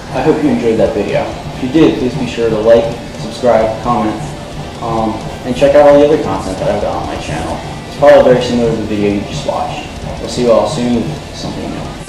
I hope you enjoyed that video. If you did, please be sure to like, subscribe, comment, and check out all the other content that I've got on my channel. It's probably very similar to the video you just watched. We'll see you all soon with something new.